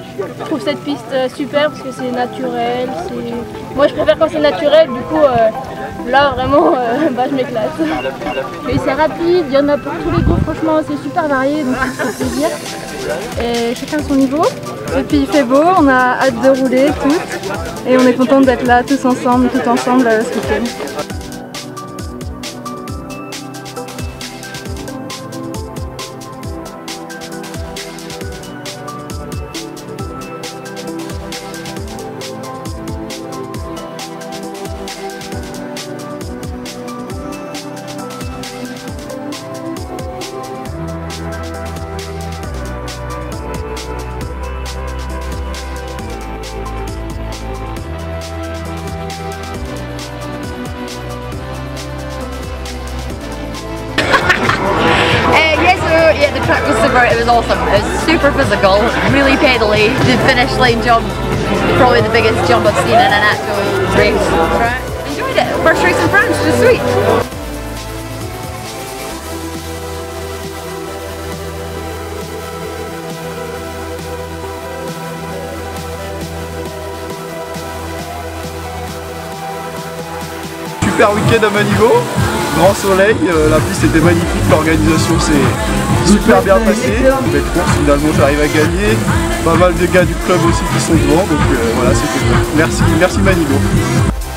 Je trouve cette piste super parce que c'est naturel. Moi je préfère quand c'est naturel, du coup là vraiment je m'éclate. Et c'est rapide, il y en a pour tous les goûts, franchement c'est super varié donc ça fait plaisir. Et chacun son niveau. Et puis il fait beau, on a hâte de rouler toutes et on est content d'être là tous ensemble, tout ensemble ce week-end. Yeah, the track was super, it was awesome. It was super physical, really pedally. The finish line jump, probably the biggest jump I've seen in an actual race track. Enjoyed it. First race in France, just sweet. Super week-end à Manigo, grand soleil, la piste était magnifique, l'organisation s'est super bien passée, belle course, finalement j'arrive à gagner, pas mal de gars du club aussi qui sont devant, donc voilà c'était bon. Merci Manigo.